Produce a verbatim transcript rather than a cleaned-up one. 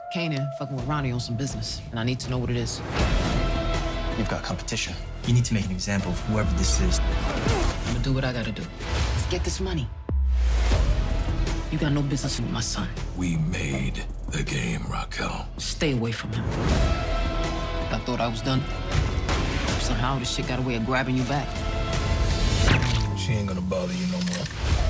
Kanan fucking with Ronnie on some business, and I need to know what it is. You've got competition. You need to make an example of whoever this is. I'm gonna do what I gotta do. Let's get this money. You got no business with my son. We made the game, Raquel. Stay away from him. I thought I was done. Somehow this shit got a way of grabbing you back. She ain't gonna bother you no more.